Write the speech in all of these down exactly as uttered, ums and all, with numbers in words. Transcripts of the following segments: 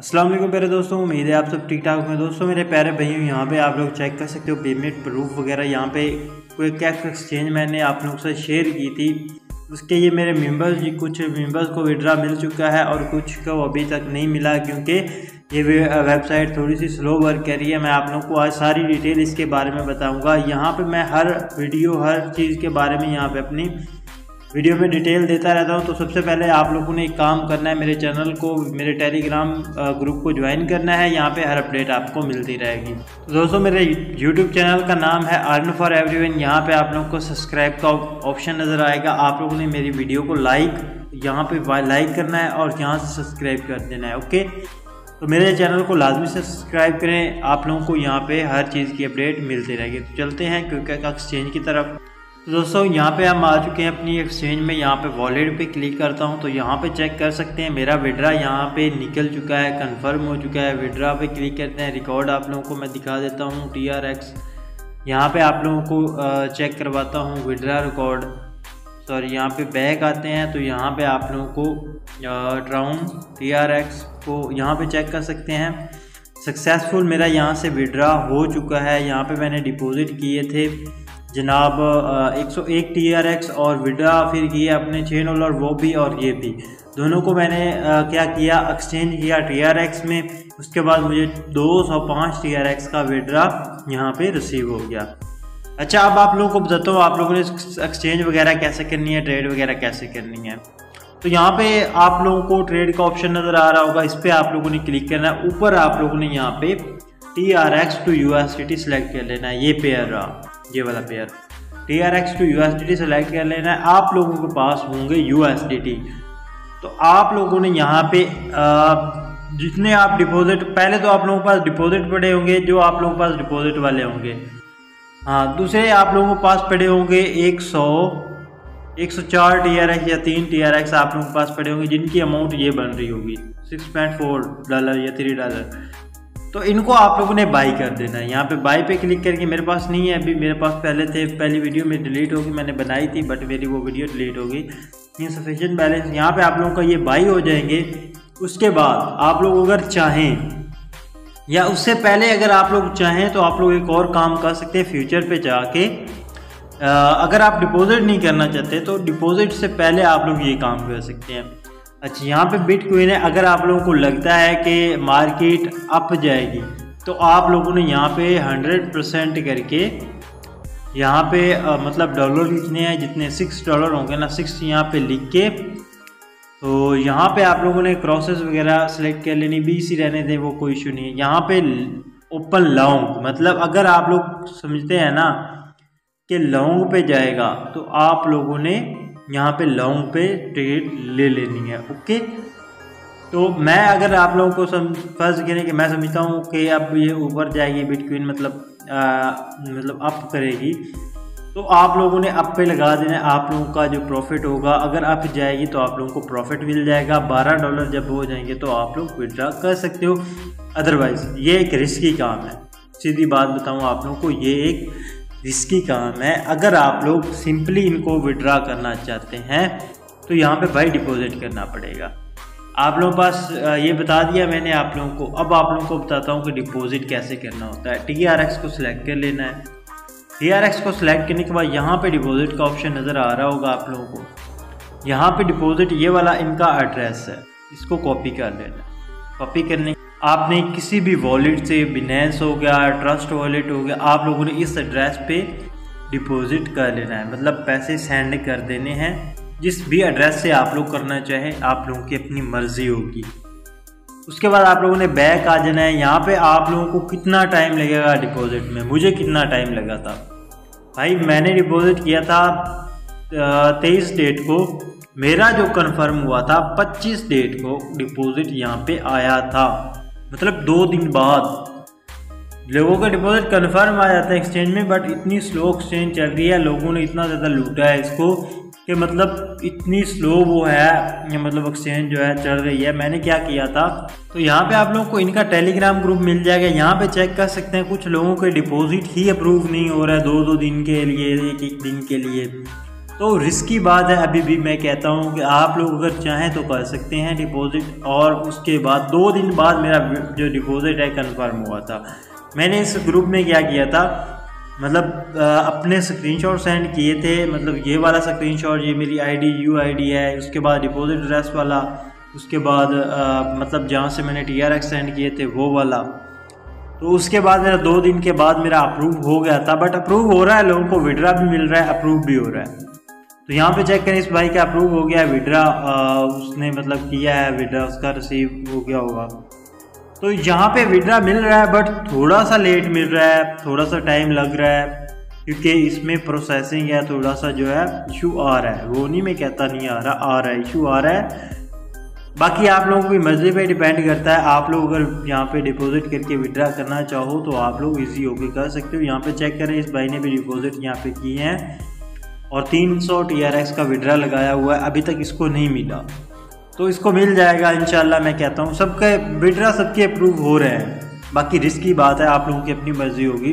अस्सलाम वालेकुम प्यारे दोस्तों, उम्मीद है आप सब ठीक ठाक होंगे। दोस्तों मेरे प्यारे भाइयों, यहाँ पे आप लोग चेक कर सकते हो पेमेंट प्रूफ वगैरह। यहाँ पे कोई कैश एक्सचेंज मैंने आप लोगों से शेयर की थी, उसके ये मेरे मेंबर्स जी कुछ मेंबर्स को विड्रा मिल चुका है और कुछ को अभी तक नहीं मिला, क्योंकि ये वेबसाइट थोड़ी सी स्लो वर्क कर रही है। मैं आप लोगों को आज सारी डिटेल इसके बारे में बताऊँगा। यहाँ पर मैं हर वीडियो हर चीज़ के बारे में यहाँ पर अपनी वीडियो में डिटेल देता रहता हूं। तो सबसे पहले आप लोगों ने एक काम करना है, मेरे चैनल को, मेरे टेलीग्राम ग्रुप को ज्वाइन करना है। यहाँ पे हर अपडेट आपको मिलती रहेगी। तो दोस्तों मेरे यूट्यूब चैनल का नाम है अर्न फॉर एवरीवन। यहाँ पे आप लोगों को सब्सक्राइब का ऑप्शन नज़र आएगा। आप लोगों ने मेरी वीडियो को लाइक यहाँ पे लाइक करना है और यहाँ से सब्सक्राइब कर देना है। ओके, तो मेरे चैनल को लाजमी से सब्सक्राइब करें। आप लोगों को यहाँ पे हर चीज़ की अपडेट मिलती रहेगी। तो चलते हैं क्योंकि एक्सचेंज की तरफ। तो दोस्तों यहाँ पे हम आ चुके हैं अपनी एक्सचेंज में। यहाँ पे वॉलेट पे क्लिक करता हूँ तो यहाँ पे चेक कर सकते हैं मेरा विड्रा यहाँ पे निकल चुका है, कंफर्म हो चुका है। विड्रा पे क्लिक करते हैं, रिकॉर्ड आप लोगों को मैं दिखा देता हूँ। टी आर एक्स यहाँ पे आप लोगों को चेक करवाता हूँ विड्रा रिकॉर्ड। सॉरी, यहाँ पे बैक आते हैं तो यहाँ पे आप लोगों को ट्राउन टी आर एक्स को यहाँ पे चेक कर सकते हैं। सक्सेसफुल मेरा यहाँ से विड्रा हो चुका है। यहाँ पे मैंने डिपॉजिट किए थे जनाब एक सौ एक टी आर एक्स और विड्रा फिर किए अपने छः डॉलर, वो भी और ये भी दोनों को मैंने आ, क्या किया, एक्सचेंज किया टी आर एक्स में। उसके बाद मुझे दो सौ पाँच टी आर एक्स का विड्रा यहाँ पे रिसीव हो गया। अच्छा, अब आप लोगों को बताता हूँ आप लोगों ने एक्सचेंज वगैरह कैसे करनी है, ट्रेड वगैरह कैसे करनी है। तो यहाँ पे आप लोगों को ट्रेड का ऑप्शन नज़र आ रहा होगा, इस पर आप लोगों ने क्लिक करना है। ऊपर आप लोगों ने यहाँ पे T R X to U S D T select कर लेना है। ये पेयर रहा, ये वाला pair T R X to U S D T select कर लेना है। आप लोगों के पास होंगे यू एस डी टी, तो आप लोगों ने यहाँ पे आ, जितने आप डिपॉजिट, पहले तो आप लोगों के पास डिपॉजिट पड़े होंगे जो आप लोगों के पास डिपॉजिट वाले होंगे। हाँ, दूसरे आप लोगों के पास पड़े होंगे एक सौ एक सौ चार टी आर एक्स या तीन टी आर एक्स आप लोगों के पास पड़े होंगे, जिनकी अमाउंट ये बन रही होगी सिक्स पॉइंट फोर डॉलर या थ्री डॉलर। तो इनको आप लोगों ने बाई कर देना है। यहाँ पे बाई पे क्लिक करके, मेरे पास नहीं है अभी, मेरे पास पहले थे, पहली वीडियो में डिलीट होगी, मैंने बनाई थी बट मेरी वो वीडियो डिलीट होगी। इनसफिशिएंट बैलेंस, यहाँ पे आप लोगों का ये बाई हो जाएंगे। उसके बाद आप लोग अगर चाहें या उससे पहले अगर आप लोग चाहें तो आप लोग एक और काम कर सकते हैं। फ्यूचर पे जाके अगर आप डिपॉजिट नहीं करना चाहते तो डिपॉजिट से पहले आप लोग ये काम कर सकते हैं। अच्छा, यहाँ पे बिटकॉइन है, अगर आप लोगों को लगता है कि मार्केट अप जाएगी तो आप लोगों ने यहाँ पे हंड्रेड परसेंट करके यहाँ पे आ, मतलब डॉलर लिखने हैं, जितने सिक्स डॉलर होंगे ना, सिक्स यहाँ पे लिख के, तो यहाँ पे आप लोगों ने क्रॉसेस वगैरह सेलेक्ट कर लेनी, बी सी रहने दें, वो कोई इशू नहीं है। यहाँ पे ओपन लॉन्ग, मतलब अगर आप लोग समझते हैं ना कि लॉन्ग पे जाएगा तो आप लोगों ने यहाँ पे लॉन्ग पे ट्रेड ले लेनी है। ओके, तो मैं अगर आप लोगों को सम फर्ज करें कि मैं समझता हूँ कि अब ये ऊपर जाएगी बिटकॉइन, मतलब आ, मतलब अप करेगी, तो आप लोगों ने अप पे लगा देना है। आप लोगों का जो प्रॉफिट होगा, अगर अप जाएगी तो आप लोगों को प्रॉफिट मिल जाएगा। बारह डॉलर जब हो जाएंगे तो आप लोग विड्रा कर सकते हो। अदरवाइज ये एक रिस्की काम है, सीधी बात बताऊँ आप लोगों को, ये एक रिस्की काम है। अगर आप लोग सिंपली इनको विड्रा करना चाहते हैं तो यहाँ पे भाई डिपॉजिट करना पड़ेगा। आप लोगों के पास ये बता दिया मैंने आप लोगों को। अब आप लोगों को बताता हूँ कि डिपॉजिट कैसे करना होता है। टी आर एक्स को सिलेक्ट कर लेना है। टी आर एक्स को सिलेक्ट करने के बाद यहाँ पे डिपॉजिट का ऑप्शन नज़र आ रहा होगा आप लोगों को। यहाँ पे डिपॉजिट, ये वाला इनका एड्रेस है, इसको कॉपी कर लेना। कॉपी करने आपने किसी भी वॉलेट से, बिनेंस हो गया, ट्रस्ट वॉलेट हो गया, आप लोगों ने इस एड्रेस पे डिपॉजिट कर लेना है, मतलब पैसे सेंड कर देने हैं। जिस भी एड्रेस से आप लोग करना चाहें, आप लोगों की अपनी मर्जी होगी। उसके बाद आप लोगों ने बैक आ जाना है। यहाँ पे आप लोगों को कितना टाइम लगेगा डिपॉजिट में, मुझे कितना टाइम लगा था भाई, मैंने डिपॉजिट किया था तेईस डेट को, मेरा जो कंफर्म हुआ था पच्चीस डेट को डिपॉजिट यहाँ पे आया था, मतलब दो दिन बाद। लोगों का डिपॉजिट कंफर्म आ जाता है एक्सचेंज में, बट इतनी स्लो एक्सचेंज चल रही है, लोगों ने इतना ज़्यादा लूटा है इसको कि मतलब इतनी स्लो वो है, मतलब एक्सचेंज जो है चल रही है। मैंने क्या किया था, तो यहाँ पे आप लोगों को इनका टेलीग्राम ग्रुप मिल जाएगा। यहाँ पे चेक कर सकते हैं, कुछ लोगों के डिपॉजिट ही अप्रूव नहीं हो रहा है दो दो दिन के लिए, एक एक दिन के लिए। तो रिस्की बात है, अभी भी मैं कहता हूँ कि आप लोग अगर चाहें तो कर सकते हैं डिपॉजिट। और उसके बाद दो दिन बाद मेरा जो डिपॉजिट है कंफर्म हुआ था। मैंने इस ग्रुप में क्या किया था, मतलब अपने स्क्रीनशॉट सेंड किए थे, मतलब ये वाला स्क्रीनशॉट, ये मेरी आईडी यू आईडी है, उसके बाद डिपॉजिट एड्रेस वाला, उसके बाद आ, मतलब जहाँ से मैंने टी आर एक्स सेंड किए थे वो वाला। तो उसके बाद मेरा दो दिन के बाद मेरा अप्रूव हो गया था। बट अप्रूव हो रहा है, लोगों को विड्रा भी मिल रहा है, अप्रूव भी हो रहा है। तो यहाँ पे चेक करें, इस भाई का अप्रूव हो गया है विड्रा, उसने मतलब किया है विड्रा, उसका रिसीव हो गया होगा। तो यहाँ पे विड्रा मिल रहा है, बट थोड़ा सा लेट मिल रहा है, थोड़ा सा टाइम लग रहा है, क्योंकि इसमें प्रोसेसिंग है, थोड़ा सा जो है इशू आ रहा है। वो नहीं मैं कहता नहीं आ रहा, आ रहा है, इशू आ रहा है। बाकी आप लोगों की मर्जी पे डिपेंड करता है। आप लोग अगर यहाँ पे डिपॉजिट करके विड्रा करना चाहो तो आप लोग इजी होके कर सकते हो। यहाँ पे चेक करें, इस भाई ने भी डिपॉजिट यहाँ पे किए हैं और तीन सौ टी आर एक्स का विड्रा लगाया हुआ है, अभी तक इसको नहीं मिला। तो इसको मिल जाएगा इंशाल्लाह। मैं कहता हूँ सबके विड्रा सबके अप्रूव हो रहे हैं। बाकी रिस्क की बात है, आप लोगों की अपनी मर्जी होगी।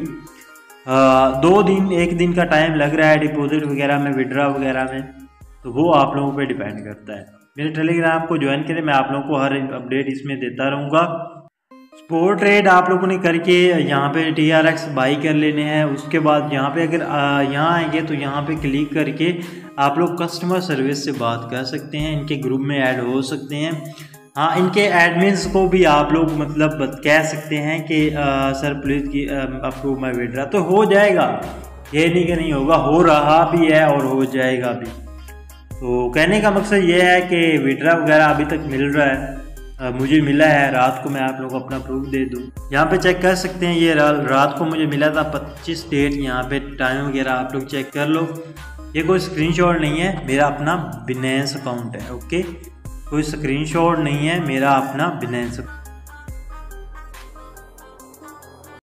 दो दिन एक दिन का टाइम लग रहा है डिपॉजिट वगैरह में, विड्रा वगैरह में, तो वो आप लोगों पे डिपेंड करता है। मेरे टेलीग्राम को ज्वाइन करें, मैं आप लोगों को हर अपडेट इसमें देता रहूँगा। स्पोर्ट ट्रेड आप लोगों ने करके यहाँ पे टी आर एक्स बाई कर लेने हैं। उसके बाद यहाँ पे अगर यहाँ आएंगे तो यहाँ पे क्लिक करके आप लोग कस्टमर सर्विस से बात कर सकते हैं, इनके ग्रुप में ऐड हो सकते हैं। हाँ, इनके एडमिन्स को भी आप लोग मतलब कह सकते हैं कि आ, सर प्लीज़ की अप्रूव माई विड्रा, तो हो जाएगा। ये नहीं कि नहीं होगा, हो रहा भी है और हो जाएगा भी। तो कहने का मकसद ये है कि विड्रा वगैरह अभी तक मिल रहा है, आ, मुझे मिला है। रात को मैं आप लोगों को अपना प्रूफ दे दूँ, यहाँ पे चेक कर सकते हैं। ये रा, रात को मुझे मिला था पच्चीस डेट, यहाँ पे टाइम वगैरह आप लोग चेक कर लो। ये कोई स्क्रीनशॉट नहीं है, मेरा अपना बिनेंस अकाउंट है। ओके, कोई स्क्रीनशॉट नहीं है, मेरा अपना बिनेंस